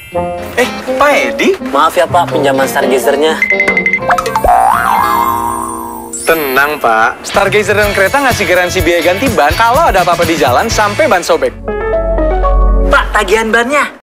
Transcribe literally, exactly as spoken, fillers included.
Eh, Pak Edi? Maaf ya Pak, pinjaman Stargazer-nya. Tenang Pak, Stargazer dan kereta ngasih garansi biaya ganti ban kalau ada apa-apa di jalan sampai ban sobek. Pak, tagihan bannya.